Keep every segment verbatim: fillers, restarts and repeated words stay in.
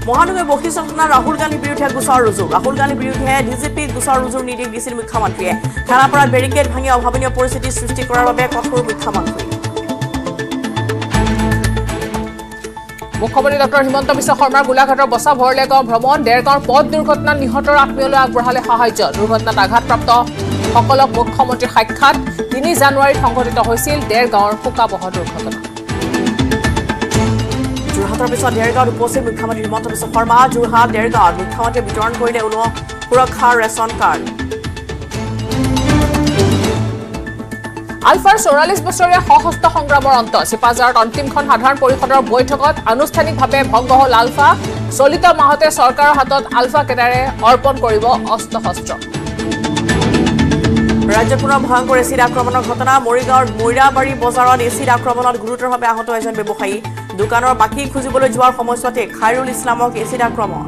মহানগৰ বশিষ্ঠ থানা ৰাহুল গান্ধীৰ বিৰুদ্ধে গোচৰ ৰুজু ৰাহুল গান্ধীৰ বিৰুদ্ধে ডিজিপি গোচৰ ৰুজুৰ নিৰ্দেশ দিছিল মুখ্যমন্ত্ৰীয়ে থানাপাৰাত বেৰিকেড ভাঙি অভাৱনীয় পৰিস্থিতি সৃষ্টি কৰাৰ বাবে কঠোৰ মুখ্যমন্ত্ৰী মুখ্যমন্ত্ৰী ডক্টৰ হিমন্ত বিশ্ব শৰ্মাৰ গোলাঘাটৰ বসা ভৰলেগাঁও ভ্ৰমণ ডেৰগাঁৱৰ পথ দুৰ্ঘটনাত নিহতৰ আত্মীয়লৈ আগবঢ়ালে সাহায্য দুৰ্ঘটনাত আঘাতপ্ৰাপ্ত সকলক মুখ্যমন্ত্ৰীৰ সাক্ষাৎ তিনি জানুৱাৰীত সংঘটিত হৈছিল ডেৰগাঁৱৰ শোকাবহ দুৰ্ঘটনা যোৰহাটৰ পিছত ডেৰগাঁৱত উপস্থিত মুখ্যমন্ত্ৰী হিমন্ত বিশ্ব শৰ্মা যোৰহাট ডেৰগাঁৱত মুখ্যমন্ত্ৰীয়ে বিতৰণ কৰিলে সুৰক্ষাৰ ৰেচন কাৰ্ড আলফাৰ চৌৰাল্লিছ বছৰীয়া সশস্ত্ৰ সংগ্ৰামৰ অন্ত চিপাঝাৰত অন্তিমখন সাধাৰণ পৰিষদৰ বৈঠকত আনুষ্ঠানিকভাৱে ভংগ হ'ল আলফা চলিত মাহতে চৰকাৰৰ হাতত আলফা কেডাৰে অৰ্পণ কৰিব অস্ত্ৰ শস্ত্ৰ ৰাজ্যত পুনৰ ভয়ংকৰ এচিড আক্ৰমণৰ ঘটনা মৰিগাঁৱৰ মৈৰাবাৰী বজাৰত এচিড আক্ৰমণত গুৰুতৰভাৱে আহত এজন ব্যৱসায়ী দোকানৰ বাকী খুজিবলৈ যোৱাৰ সময়ছোৱাতে খাইৰুল ইছলামক এচিড আক্ৰমণ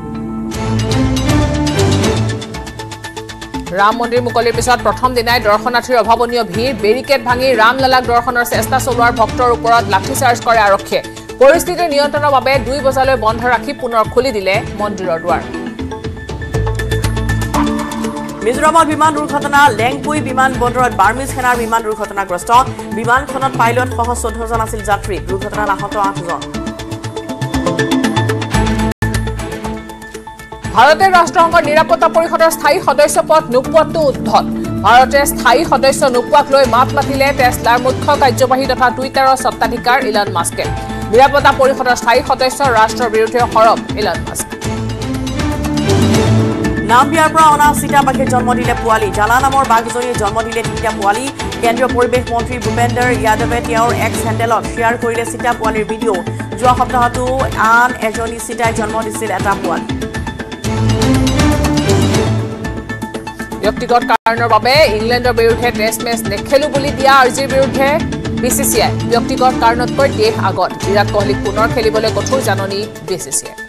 ৰাম মন্দিৰ মুকলিৰ পিছত প্ৰথম দিনাই দৰ্শনাৰ্থীৰ অভাৱনীয় ভিৰ বেৰিকেড ভাঙি ৰামলালাক দৰ্শনৰ চেষ্টা চলোৱাৰ ভক্তৰ ওপৰত লাঠিচাৰ্জ কৰে আৰক্ষীয়ে পৰিস্থিতি নিয়ন্ত্ৰণৰ বাবে দুই বজালৈ বন্ধ ৰাখি পুনৰ খুলি দিলে মন্দিৰৰ দুৱাৰ মিজোৰামত বিমান দুৰ্ঘটনা লেংপুই বিমান বন্দৰত বাৰ্মিজ সেনাৰ বিমান দুৰ্ঘটনাগ্ৰস্ত বিমানখনত পাইলট সহ চৈধ্য জন আছিল যাত্ৰী দুৰ্ঘটনাত আহত আঠ জন ভাৰতীয় ৰাষ্ট্ৰসংঘৰ নিৰাপত্তা পৰিষদৰ স্থায়ী সদস্য পদ নোপোৱাটো উদ্ধত ভাৰতে স্থায়ী সদস্য নোপোৱাক লৈ মাত মাতিলে টেছলাৰ মুখ্য কাৰ্যবাহী তথা টুইটাৰৰ স্বত্বাধিকাৰ ইলন মাস্কে নিৰাপত্তা পৰিষদৰ স্থায়ী সদস্য ৰাষ্ট্ৰৰ বিৰুদ্ধে সৰব ইলন মাস্ক নাম্বিয়াৰ পৰা অনা চিতা বাঘে জন্ম দিলে পোৱালি জালা নামৰ বাঘজনীয়ে জন্ম দিলে তিনিটা পোৱালি কেন্দ্ৰীয় পৰিৱেশ মন্ত্ৰী ভূপেন্দ্ৰ যাদৱে তেওঁৰ এক্স হেণ্ডেলত শ্বেয়াৰ কৰিলে চিতা পোৱালিৰ ভিডিঅ' যোৱা সপ্তাহতো আন এজনী চিতাই জন্ম দিছিল এটা পোৱালি ব্যক্তিগত কাৰণৰ বাবে ইংলেণ্ডৰ বিৰুদ্ধে টেষ্ট মেচ নেখেলো বুলি দিয়া আৰ্জিৰ বিৰুদ্ধে বিচিচিআই ব্যক্তিগত কাৰণতকৈ দেশ আগত বিৰাট কোহলীক পুনৰ খেলিবলৈ কঠোৰ জাননী বিচিচিআই